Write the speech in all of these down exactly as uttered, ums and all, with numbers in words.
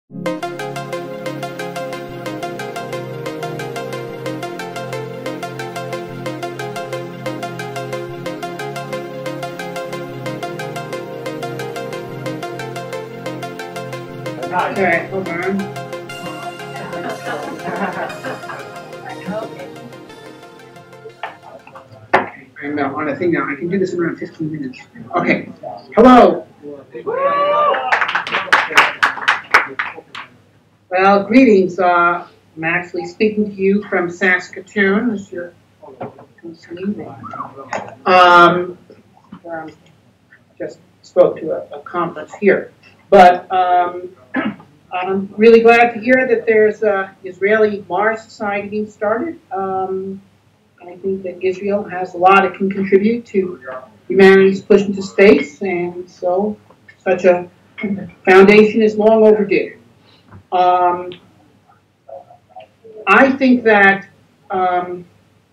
Okay, hold on. I'm uh, on a thing now. I can do this in around fifteen minutes. Okay. Hello. Well, greetings. Uh, I'm actually speaking to you from Saskatoon, as you're um, um, just spoke to a, a conference here. But um, I'm really glad to hear that there's a Israeli Mars Society being started. Um, I think that Israel has a lot it can contribute to humanity's push into space, and so such a foundation is long overdue. Um, I think that um,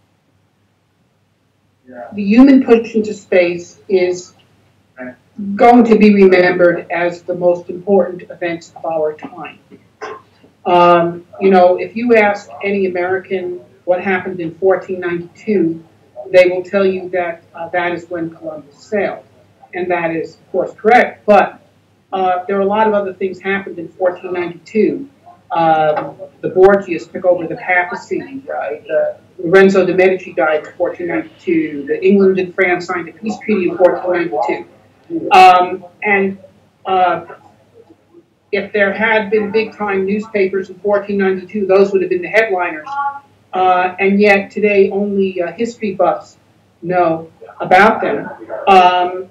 the human push into space is going to be remembered as the most important events of our time. Um, you know, if you ask any American what happened in fourteen ninety-two, they will tell you that uh, that is when Columbus sailed. And that is, of course, correct. But uh, there are a lot of other things happened in fourteen ninety-two. Um, the Borgias took over the papacy. Right? Uh, Lorenzo de' Medici died in fourteen ninety-two. The England and France signed a peace treaty in fourteen ninety-two. Um, and uh, if there had been big-time newspapers in fourteen ninety-two, those would have been the headliners. Uh, and yet today only uh, history buffs know about them. Um,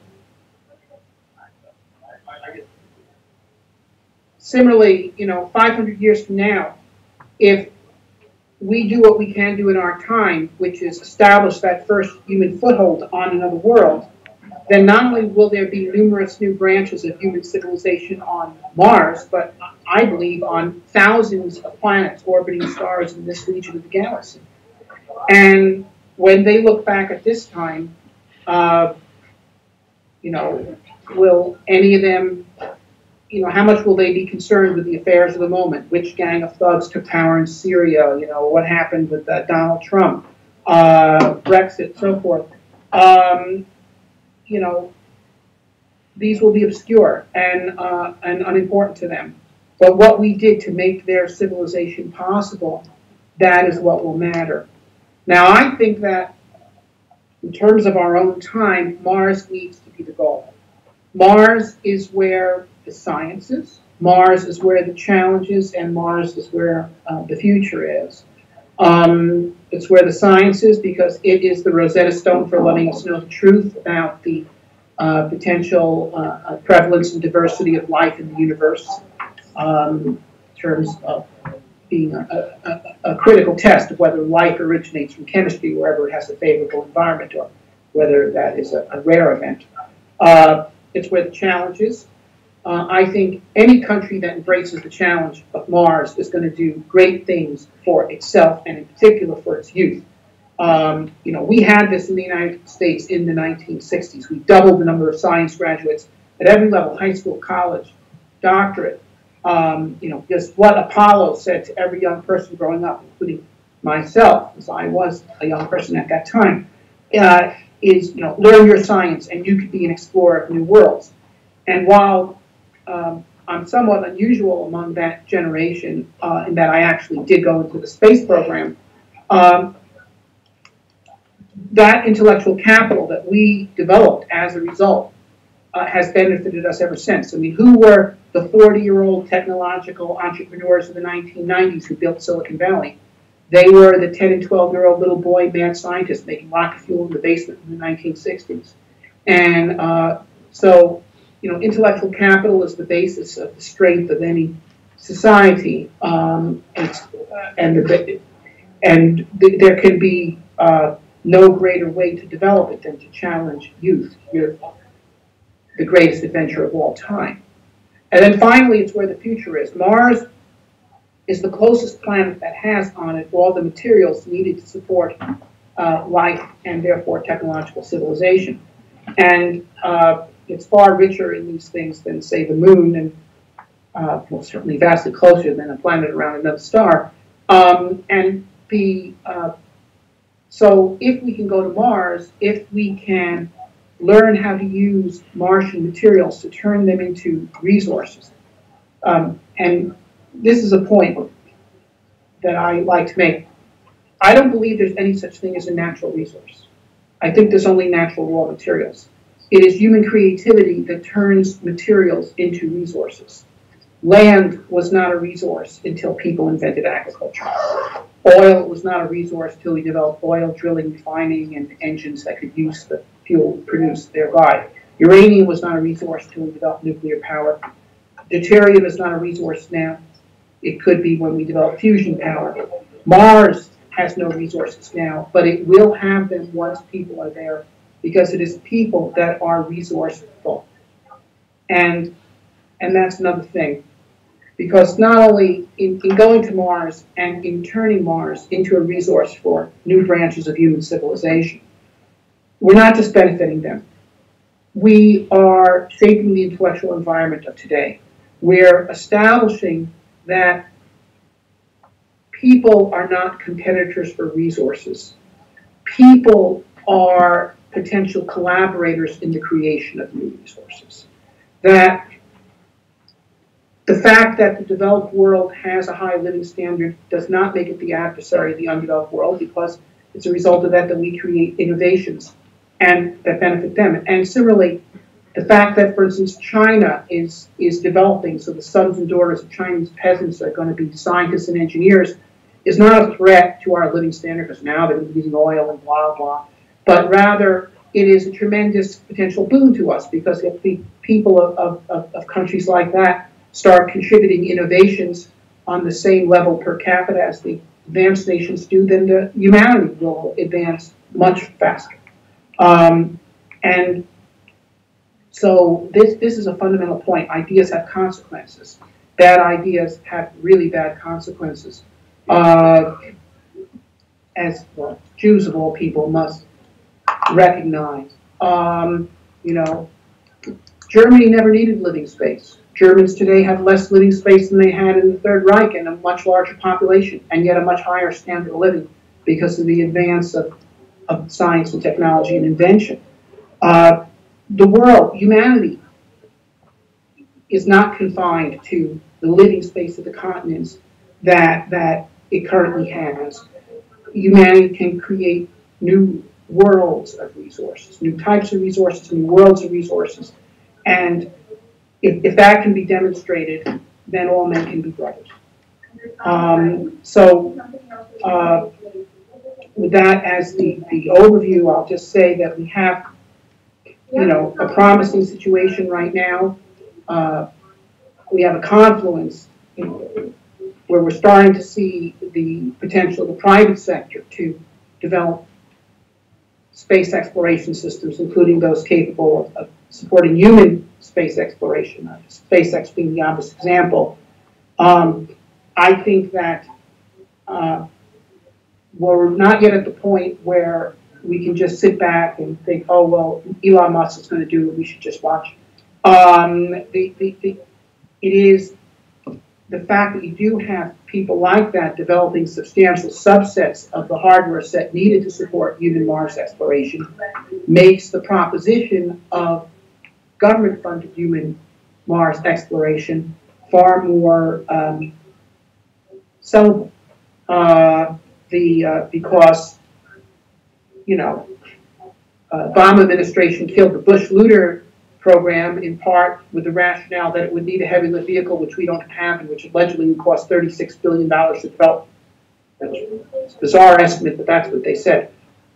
similarly, you know, five hundred years from now, if we do what we can do in our time, which is establish that first human foothold on another world, then not only will there be numerous new branches of human civilization on Mars, but I believe on thousands of planets orbiting stars in this region of the galaxy. And when they look back at this time, uh, you know, will any of them, you know, how much will they be concerned with the affairs of the moment? Which gang of thugs took power in Syria? You know, what happened with uh, Donald Trump, uh, Brexit, so forth. Um, you know, these will be obscure and, uh, and unimportant to them. But what we did to make their civilization possible, that is what will matter. Now, I think that in terms of our own time, Mars needs to be the goal. Mars is where the science is, Mars is where the challenge is, and Mars is where uh, the future is. Um, it's where the science is because it is the Rosetta Stone for letting us know the truth about the uh, potential uh, prevalence and diversity of life in the universe. Um, in terms of being a, a, a critical test of whether life originates from chemistry wherever it has a favorable environment or whether that is a, a rare event. Uh, it's where the challenge is. Uh, I think any country that embraces the challenge of Mars is going to do great things for itself and in particular for its youth. Um, you know, we had this in the United States in the nineteen sixties. We doubled the number of science graduates at every level, high school, college, doctorate. Um, you know, just what Apollo said to every young person growing up, including myself, as I was a young person at that time, uh, is, you know, learn your science and you could be an explorer of new worlds. And while um, I'm somewhat unusual among that generation uh, in that I actually did go into the space program, um, that intellectual capital that we developed as a result uh, has benefited us ever since. I mean, who were the forty-year-old technological entrepreneurs of the nineteen nineties who built Silicon Valley? They were the ten and twelve-year-old little boy mad scientists making rocket fuel in the basement in the nineteen sixties. And uh, so, you know, intellectual capital is the basis of the strength of any society. Um, and and, the, and th there can be uh, no greater way to develop it than to challenge youth. You're the greatest adventure of all time. And then finally, it's where the future is. Mars is the closest planet that has on it all the materials needed to support uh, life and therefore technological civilization. And uh, it's far richer in these things than, say, the moon. And uh, well, certainly vastly closer than a planet around another star. Um, and the uh, so if we can go to Mars, if we can learn how to use Martian materials to turn them into resources, um, and this is a point that I like to make. I don't believe there's any such thing as a natural resource. I think there's only natural raw materials. It is human creativity that turns materials into resources. Land was not a resource until people invented agriculture. Oil was not a resource until we developed oil drilling, refining, and engines that could use the fuel produced thereby. Uranium was not a resource until we developed nuclear power. Deuterium is not a resource now. It could be when we develop fusion power. Mars has no resources now, but it will have them once people are there, because it is people that are resourceful. And, and that's another thing. Because not only in, in going to Mars and in turning Mars into a resource for new branches of human civilization, we're not just benefiting them. We are shaping the intellectual environment of today. We're establishing that people are not competitors for resources. People are potential collaborators in the creation of new resources. That the fact that the developed world has a high living standard does not make it the adversary of the undeveloped world, because it's a result of that that we create innovations and that benefit them. And similarly, the fact that, for instance, China is, is developing, so the sons and daughters of Chinese peasants are going to be scientists and engineers, is not a threat to our living standard, because now they're using oil and blah, blah, but rather it is a tremendous potential boon to us, because if the people of, of, of countries like that start contributing innovations on the same level per capita as the advanced nations do, then the humanity will advance much faster. Um, and so this, this is a fundamental point. Ideas have consequences. Bad ideas have really bad consequences. Uh, as well, Jews of all people must recognize. Um, you know, Germany never needed living space. Germans today have less living space than they had in the Third Reich, and a much larger population, and yet a much higher standard of living because of the advance of, of science and technology and invention. Uh, the world, humanity, is not confined to the living space of the continents that, that it currently has. Humanity can create new worlds of resources, new types of resources, new worlds of resources, and If, if that can be demonstrated, then all men can be brothers. Um, so, uh, with that as the, the overview, I'll just say that we have, you know, a promising situation right now. Uh, we have a confluence, you know, where we're starting to see the potential of the private sector to develop space exploration systems, including those capable of, of supporting human space exploration, uh, SpaceX being the obvious example. Um, I think that uh, we're not yet at the point where we can just sit back and think, oh, well, Elon Musk is going to do it, we should just watch. Um, the, the, the, it is the fact that you do have people like that developing substantial subsets of the hardware set needed to support human Mars exploration makes the proposition of government-funded human Mars exploration far more um, sellable. Uh, the uh, because you know, uh, Obama administration killed the Bush Lunar program in part with the rationale that it would need a heavy lift vehicle, which we don't have, and which allegedly would cost thirty-six billion dollars to develop. It's a bizarre estimate, but that's what they said.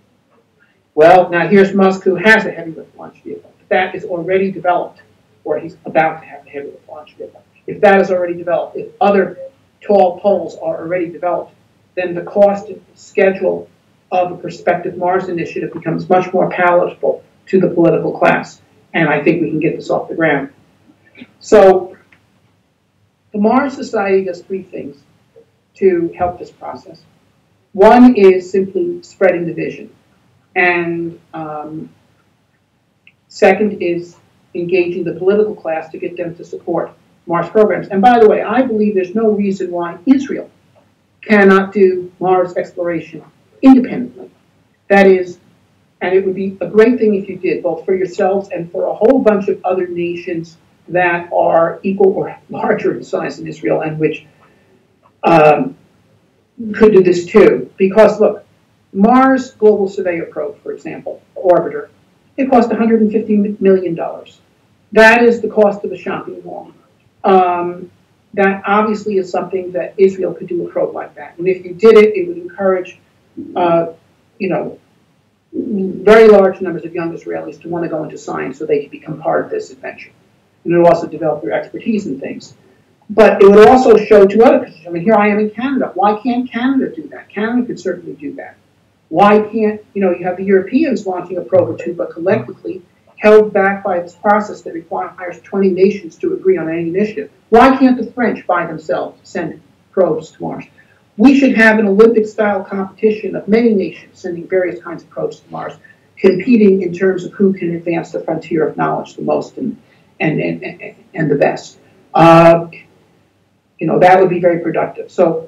Well, now here's Musk, who has a heavy lift launch vehicle. That is already developed, or he's about to have a heavy lift launch vehicle. If that is already developed, if other tall poles are already developed, then the cost and schedule of a prospective Mars initiative becomes much more palatable to the political class. And I think we can get this off the ground. So the Mars Society does three things to help this process. One is simply spreading the vision. And um, second is engaging the political class to get them to support Mars programs. And by the way, I believe there's no reason why Israel cannot do Mars exploration independently. That is, and it would be a great thing if you did, both for yourselves and for a whole bunch of other nations that are equal or larger in size than Israel and which um, could do this too. Because look, Mars Global Surveyor probe, for example, orbiter, it cost one hundred fifty million dollars. That is the cost of a shopping mall. Um, that obviously is something that Israel could do a probe like that. And if you did it, it would encourage, uh, you know, very large numbers of young Israelis to want to go into science so they could become part of this adventure. And it would also develop their expertise in things. But it would also show to other countries. I mean, here I am in Canada. Why can't Canada do that? Canada could certainly do that. Why can't, you know, you have the Europeans launching a probe or two, but collectively held back by this process that requires twenty nations to agree on any initiative. Why can't the French by themselves send probes to Mars? We should have an Olympic-style competition of many nations sending various kinds of probes to Mars, competing in terms of who can advance the frontier of knowledge the most and and and, and the best. Uh, you know, that would be very productive. So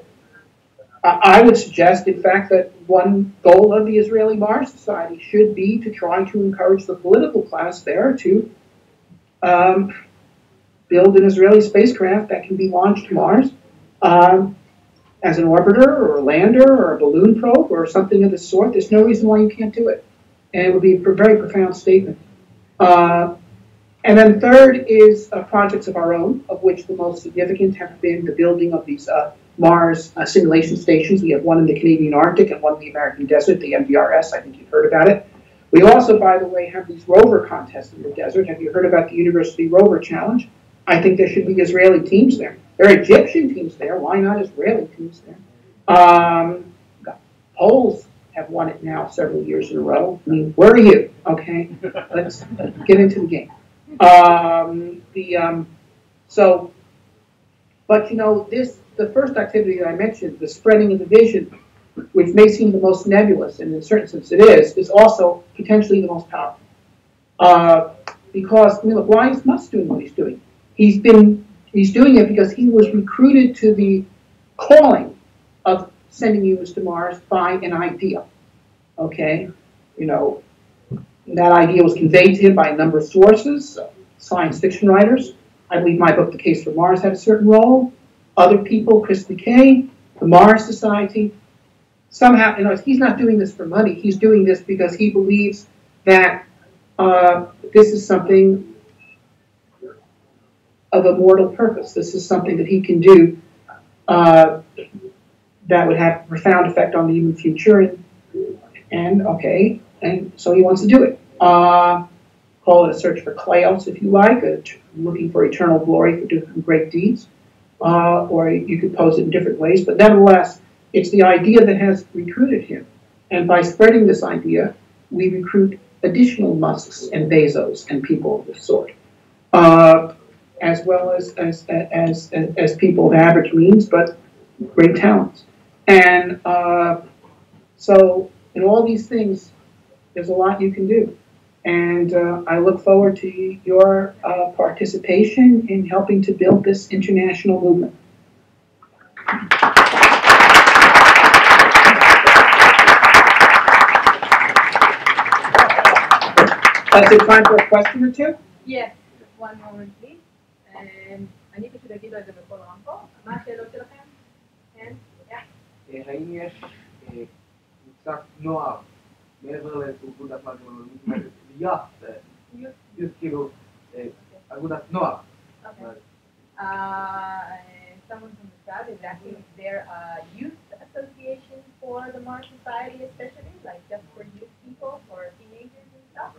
I would suggest, in fact, that one goal of the Israeli Mars Society should be to try to encourage the political class there to um, build an Israeli spacecraft that can be launched to Mars um, as an orbiter or a lander or a balloon probe or something of the sort. There's no reason why you can't do it. And it would be a very profound statement. Uh, and then third is uh, projects of our own, of which the most significant have been the building of these uh, Mars uh, simulation stations. We have one in the Canadian Arctic and one in the American desert, the M D R S. I think you've heard about it. We also, by the way, have these rover contests in the desert. Have you heard about the University Rover Challenge? I think there should be Israeli teams there. There are Egyptian teams there. Why not Israeli teams there? Um, Poles have won it now several years in a row. I mean, where are you? Okay, let's get into the game. Um, the um, so, but you know, this the first activity that I mentioned, the spreading of the vision, which may seem the most nebulous, and in a certain sense it is, is also potentially the most powerful. Uh, because I mean, look, why is Musk doing what he's doing? He's been he's doing it because he was recruited to the calling of sending humans to Mars by an idea. Okay, you know, that idea was conveyed to him by a number of sources, uh, science fiction writers. I believe my book, The Case for Mars, had a certain role. Other people, Chris McKay, the Mars Society. Somehow, you know, he's not doing this for money. He's doing this because he believes that uh, this is something of immortal purpose. This is something that he can do uh, that would have a profound effect on the human future. And, and okay, and so he wants to do it. Uh, call it a search for kleos, if you like, a, looking for eternal glory for doing great deeds. Uh, or you could pose it in different ways, but nevertheless, it's the idea that has recruited him. And by spreading this idea, we recruit additional Musks and Bezos and people of this sort, uh, as well as as, as as as people of average means, but great talents. And uh, so, in all these things, there's a lot you can do. And uh, I look forward to your uh, participation in helping to build this international movement. Is it time for a question or two? Yes, one moment please. אני פשוט אגיד לו את זה בכל רמקול. מה השאלות שלכם? כן? האם יש קבוצת נוער מעבר לתרבות עצמה, להיות, כאילו, אגודת נוער? Someone from the crowd is asking if there are youth associations for the Mars Society, especially, like just for youth people, for teenagers and stuff?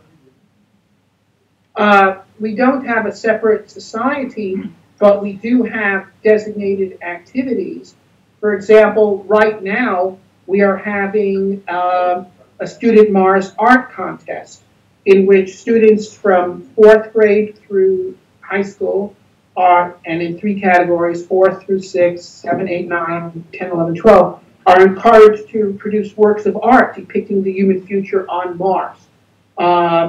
Uh, we don't have a separate society, but we do have designated activities. For example, right now, we are having uh, a Student Mars art contest in which students from fourth grade through high school are, and in three categories, fourth through six, seven, eight, nine, ten, eleven, twelve, are encouraged to produce works of art depicting the human future on Mars. Um,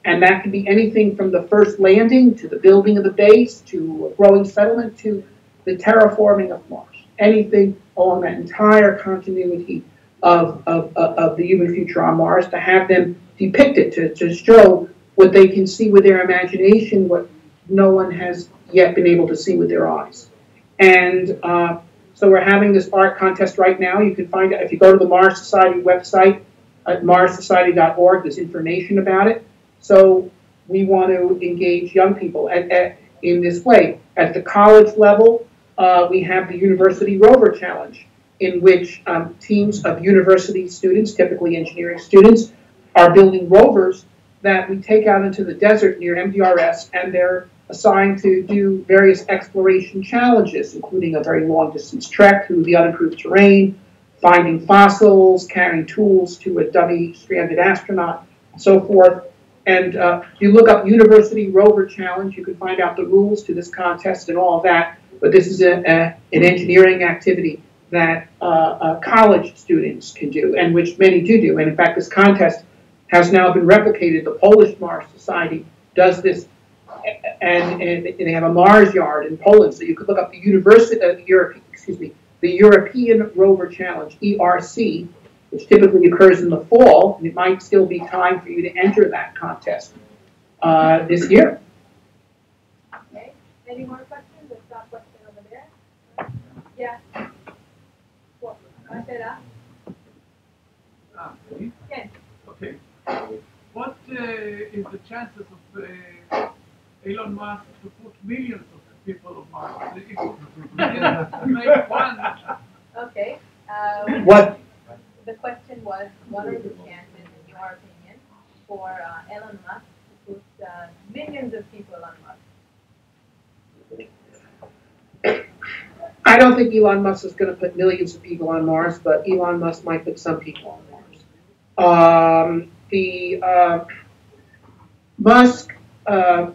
And that can be anything from the first landing to the building of the base to a growing settlement to the terraforming of Mars. Anything along that entire continuity of, of, of the human future on Mars, to have them depicted, to, to show what they can see with their imagination, what no one has yet been able to see with their eyes. And uh, so we're having this art contest right now. You can find it if you go to the Mars Society website at mars society dot org. There's information about it. So we want to engage young people at, at, in this way. At the college level, uh, we have the University Rover Challenge, in which um, teams of university students, typically engineering students, are building rovers that we take out into the desert near M D R S, and they're assigned to do various exploration challenges, including a very long distance trek through the unimproved terrain, finding fossils, carrying tools to a dummy stranded astronaut, and so forth. And uh, if you look up University Rover Challenge, you can find out the rules to this contest and all of that. But this is a, a, an engineering activity that uh, uh, college students can do, and which many do do. And in fact, this contest has now been replicated. The Polish Mars Society does this, and, and they have a Mars yard in Poland. So you could look up the University, uh, Europe, excuse me, the European Rover Challenge, E R C, which typically occurs in the fall, and it might still be time for you to enter that contest uh, this year. Okay. Any more questions? There's a question over there. Yeah. What? Ah, me? Yes. Okay. What uh, is the chances of uh, Elon Musk to put millions of people on Mars? If you make one. Okay. Um, What? The question was, what are the chances, in your opinion, for uh, Elon Musk to put uh, millions of people on Mars? I don't think Elon Musk is going to put millions of people on Mars, but Elon Musk might put some people on Mars. Um, the uh, Musk uh,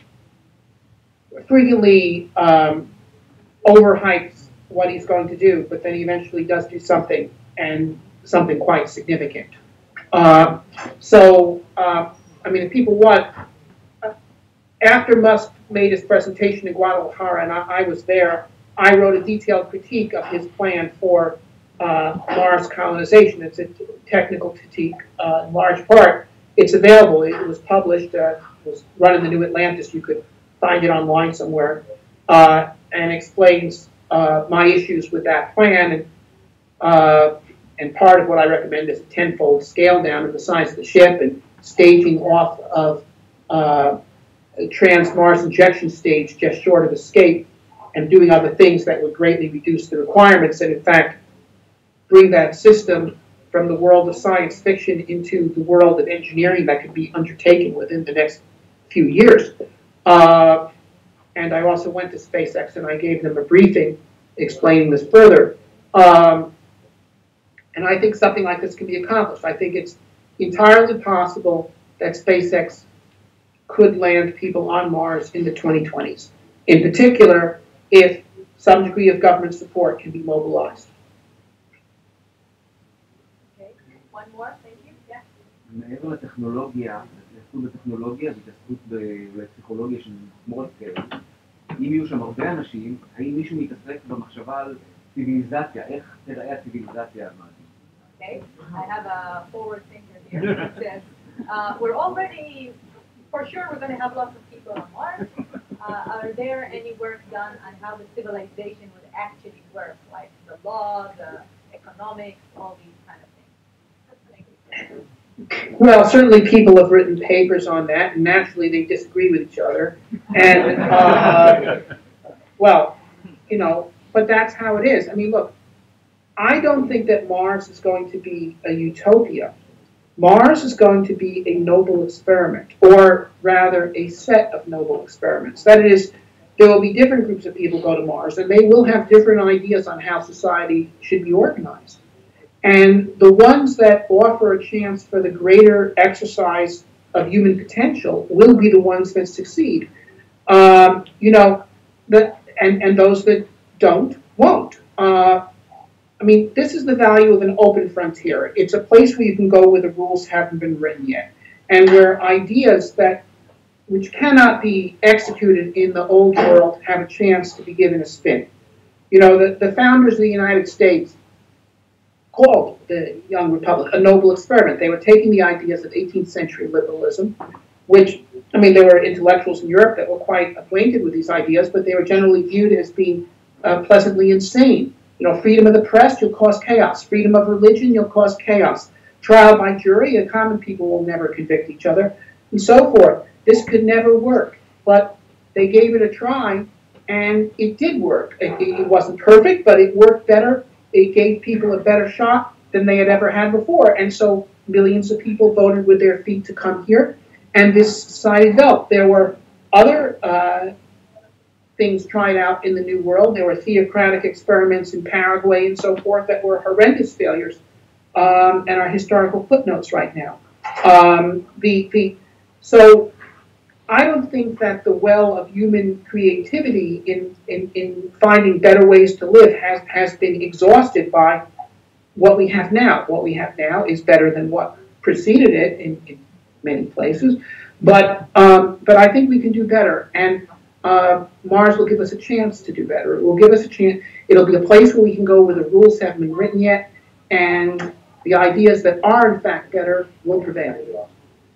frequently um, overhypes what he's going to do, but then he eventually does do something, and something quite significant. Uh, so, uh, I mean, if people want, uh, after Musk made his presentation in Guadalajara, and I, I was there, I wrote a detailed critique of his plan for uh, Mars colonization. It's a technical critique uh, in large part. It's available. It was published, uh, it was run in the New Atlantis. You could find it online somewhere, uh, and explains uh, my issues with that plan. And, uh, And part of what I recommend is a tenfold scale down in the size of the ship and staging off of uh, a trans-Mars injection stage just short of escape, and doing other things that would greatly reduce the requirements and, in fact, bring that system from the world of science fiction into the world of engineering that could be undertaken within the next few years. Uh, and I also went to SpaceX and I gave them a briefing explaining this further. Um, And I think something like this can be accomplished. I think it's entirely possible that SpaceX could land people on Mars in the twenty twenties. In particular, if some degree of government support can be mobilized. Okay. One more, thank you. Yeah. מעבר לטכנולוגיה, התעסקות בטכנולוגיה והתעסקות בפסיכולוגיה של small scale, אם יהיו שם הרבה אנשים, האם מישהו מתעסק במחשבה על ציוויליזציה, איך תראה הציוויליזציה על מעלה? Okay, I have a forward thinker here that says, uh, we're already, for sure we're going to have lots of people on Mars. Uh, are there any work done on how the civilization would actually work, like the law, the economics, all these kind of things? Thank you. Well, certainly people have written papers on that, and naturally they disagree with each other. And, uh, well, you know, but that's how it is. I mean, look, I don't think that Mars is going to be a utopia. Mars is going to be a noble experiment, or rather a set of noble experiments. That is, there will be different groups of people go to Mars, and they will have different ideas on how society should be organized. And the ones that offer a chance for the greater exercise of human potential will be the ones that succeed. Um, you know, the, and, and those that don't, won't. Uh, I mean, this is the value of an open frontier. It's a place where you can go where the rules haven't been written yet. and where ideas that which cannot be executed in the old world have a chance to be given a spin. You know, the, the founders of the United States called the Young Republic a noble experiment. They were taking the ideas of eighteenth century liberalism, which, I mean, there were intellectuals in Europe that were quite acquainted with these ideas, but they were generally viewed as being uh, pleasantly insane. You know, freedom of the press, you'll cause chaos. Freedom of religion, you'll cause chaos. Trial by jury, the common people will never convict each other, and so forth. This could never work, but they gave it a try, and it did work. It, it wasn't perfect, but it worked better. It gave people a better shot than they had ever had before, and so millions of people voted with their feet to come here, and this society developed. There were other uh, things tried out in the New World. There were theocratic experiments in Paraguay and so forth that were horrendous failures, um, and are historical footnotes right now. Um, the, the, so I don't think that the well of human creativity in, in, in finding better ways to live has, has been exhausted by what we have now. What we have now is better than what preceded it in, in many places, but, um, but I think we can do better, and uh, Mars will give us a chance to do better. It will give us a chance. It'll be a place where we can go where the rules haven't been written yet, and the ideas that are in fact better will prevail.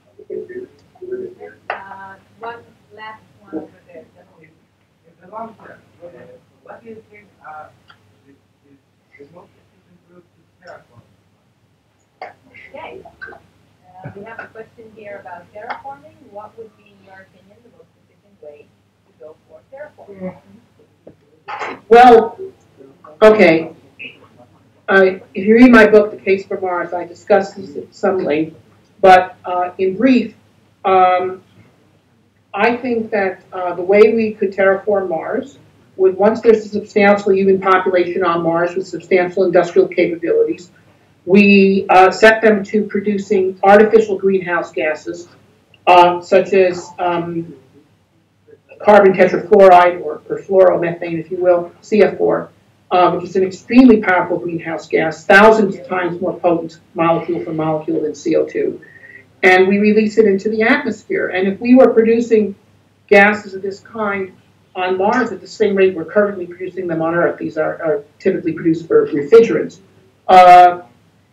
Uh, one last one over there. In the long term, uh, what do you think are the, the, the most improved terraforming? Okay. Uh, we have a question here about terraforming. What would be, in your opinion, the most efficient way to go for terraforming? Well, okay. Uh, if you read my book, The Case for Mars, I discuss this at some length, but uh, in brief, um, I think that uh, the way we could terraform Mars would, once there's a substantial human population on Mars with substantial industrial capabilities, we uh, set them to producing artificial greenhouse gases, uh, such as um, carbon tetrafluoride, or, or fluoromethane, if you will, C F four, uh, which is an extremely powerful greenhouse gas, thousands of times more potent molecule for molecule than C O two. And we release it into the atmosphere. And if we were producing gases of this kind on Mars at the same rate we're currently producing them on Earth, these are, are typically produced for refrigerants, uh,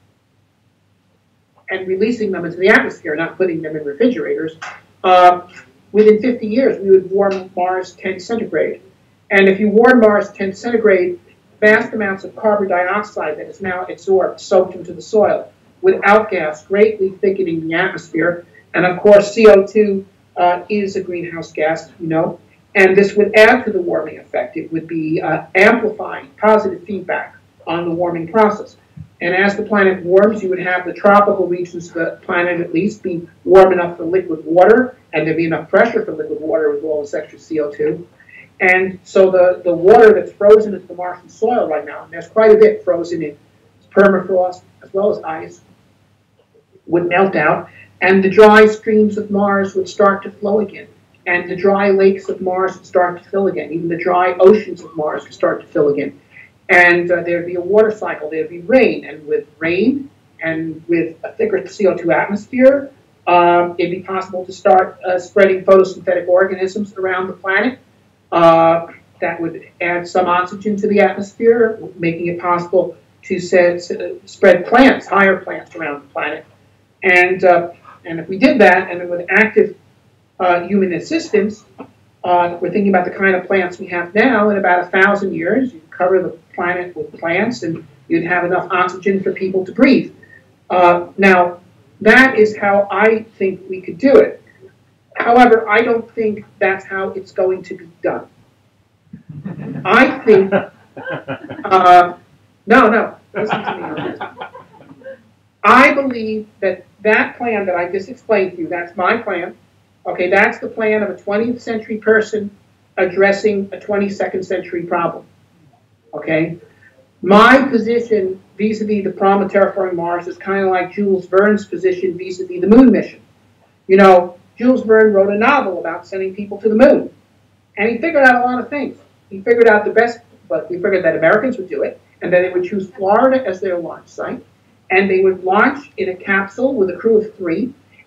and releasing them into the atmosphere, not putting them in refrigerators, uh, within fifty years we would warm Mars ten centigrade. And if you warm Mars ten centigrade, vast amounts of carbon dioxide that is now absorbed, soaked into the soil, would outgas, greatly thickening the atmosphere. And of course, C O two uh, is a greenhouse gas, you know, and this would add to the warming effect. It would be uh, amplifying positive feedback on the warming process. And as the planet warms, you would have the tropical regions of the planet at least be warm enough for liquid water, and there'd be enough pressure for liquid water with all this extra C O two. And so the, the water that's frozen into the Martian soil right now, and there's quite a bit frozen in permafrost as well as ice, would melt out, and the dry streams of Mars would start to flow again. And the dry lakes of Mars would start to fill again. Even the dry oceans of Mars would start to fill again. And uh, there'd be a water cycle, there'd be rain, and with rain and with a thicker C O two atmosphere, um, it'd be possible to start uh, spreading photosynthetic organisms around the planet. Uh, that would add some oxygen to the atmosphere, making it possible to set, uh, spread plants, higher plants around the planet. And, uh, and if we did that, and with active uh, human assistance, uh, we're thinking about the kind of plants we have now. In about a thousand years, you'd cover the planet with plants, and you'd have enough oxygen for people to breathe. Uh, now, that is how I think we could do it. However, I don't think that's how it's going to be done. I think, uh, no, no, listen to me on this. I believe that that plan that I just explained to you, that's my plan. Okay, that's the plan of a twentieth century person addressing a twenty-second century problem. Okay? My position vis-a-vis the problem of terraforming Mars is kind of like Jules Verne's position vis-a-vis the moon mission. You know, Jules Verne wrote a novel about sending people to the moon. And he figured out a lot of things. He figured out the best, but he figured that Americans would do it, and that they would choose Florida as their launch site, and they would launch in a capsule with a crew of three,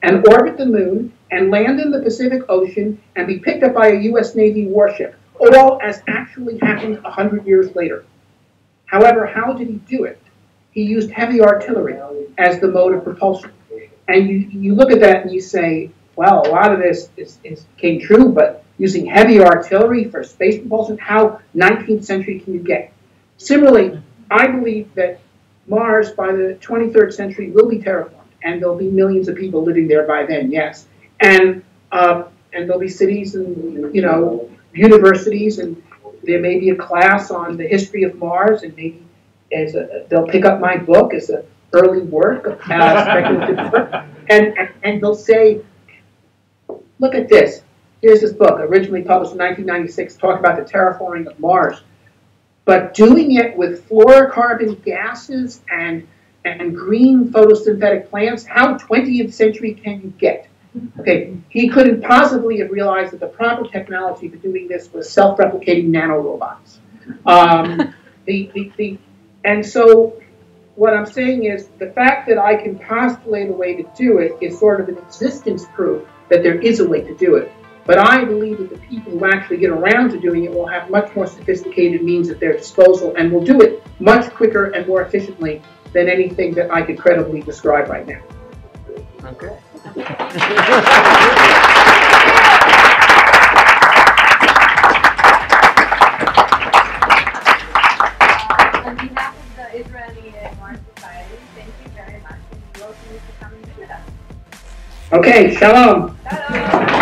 and orbit the moon and land in the Pacific Ocean and be picked up by a U S Navy warship, all as actually happened a hundred years later. However, how did he do it? He used heavy artillery as the mode of propulsion. And you, you look at that and you say, well, a lot of this is, is came true, but using heavy artillery for space propulsion, how nineteenth century can you get? Similarly, I believe that Mars by the twenty-third century will be terraformed, and there'll be millions of people living there by then, yes. And uh, and there'll be cities and, you know, universities, and there may be a class on the history of Mars, and maybe as a, they'll pick up my book as an early work, uh, speculative work, and, and, and they'll say, look at this. Here's this book, originally published in nineteen ninety-six, talking about the terraforming of Mars. But doing it with fluorocarbon gases and, and green photosynthetic plants, how twentieth century can you get? Okay, he couldn't possibly have realized that the proper technology for doing this was self-replicating nanorobots. Um, the, the, the, and so what I'm saying is the fact that I can postulate a way to do it is sort of an existence proof that there is a way to do it. But I believe that the people who actually get around to doing it will have much more sophisticated means at their disposal and will do it much quicker and more efficiently than anything that I could credibly describe right now. Okay. On behalf of the Israeli uh, Mars Society, thank you very much, and we welcome you to come and visit us. Okay, shalom. Ta-da!